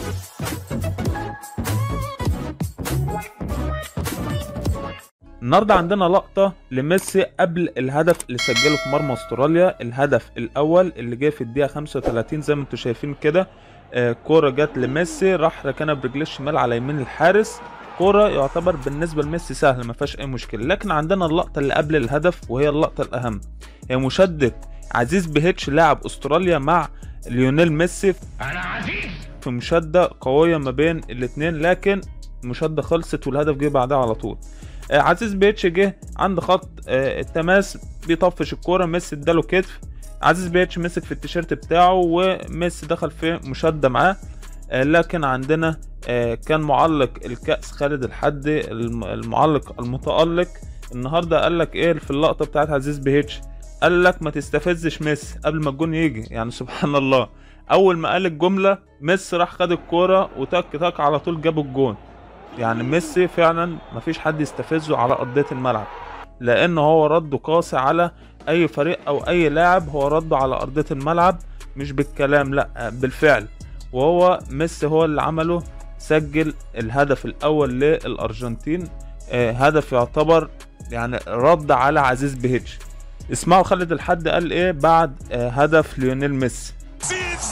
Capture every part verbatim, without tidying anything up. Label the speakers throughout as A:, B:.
A: النهارده عندنا لقطة لميسي قبل الهدف اللي سجله في مرمى استراليا. الهدف الاول اللي جه في الدقيقة خمسة وتلاتين زي ما انتم شايفين كده. آه كورة جت لميسي، راح ركنها برجليه الشمال على يمين الحارس. كورة يعتبر بالنسبة لميسي سهلة ما فيهاش اي مشكلة. لكن عندنا اللقطة اللي قبل الهدف وهي اللقطة الاهم، هي مشادة عزيز بيهيتش لاعب استراليا مع ليونيل ميسي. انا عزيز في مشادة قوية ما بين الاتنين، لكن المشادة خلصت والهدف جه بعدها على طول. آه عزيز بيهيتش جه عند خط آه التماس بيطفش الكوره، ميسي اداله كتف، عزيز بيهيتش مسك في التيشيرت بتاعه وميسي دخل في مشاده معاه. آه لكن عندنا آه كان معلق الكأس خالد الحدي المعلق المتألق النهارده قال لك ايه في اللقطه بتاعت عزيز بيهيتش؟ قال لك ما تستفزش ميسي قبل ما الجون يجي. يعني سبحان الله، اول ما قال الجمله ميسي راح خد الكوره وتك تك على طول جاب الجون. يعني ميسي فعلا مفيش حد يستفزه على ارضيه الملعب، لان هو رده قاسي على اي فريق او اي لاعب. هو رده على ارضيه الملعب مش بالكلام، لا بالفعل. وهو ميسي هو اللي عمله، سجل الهدف الاول للارجنتين. آه هدف يعتبر يعني رد على عزيز بيهيتش. اسمعوا خالد الحدي قال ايه بعد آه هدف ليونيل ميسي.
B: عزيز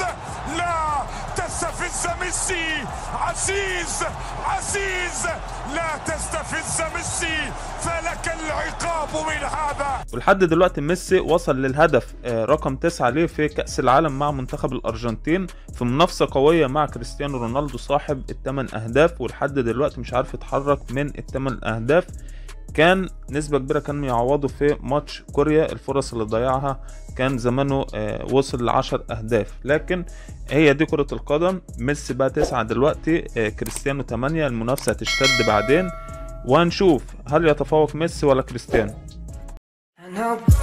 B: لا تستفز ميسي، عزيز عزيز لا تستفز ميسي، فلك العقاب من هذا.
A: ولحد دلوقتي ميسي وصل للهدف رقم تسعة ليه في كأس العالم مع منتخب الأرجنتين، في منافسة قوية مع كريستيانو رونالدو صاحب الثمان أهداف، ولحد دلوقتي مش عارف يتحرك من الثمان أهداف. كان نسبة كبيرة كان يعوضوا في ماتش كوريا، الفرص اللي ضيعها كان زمانه وصل لعشر أهداف. لكن هي دي كرة القدم، ميسي بقى تسعة دلوقتي، كريستيانو تمانية. المنافسة هتشتد بعدين وهنشوف هل يتفوق ميسي ولا كريستيانو.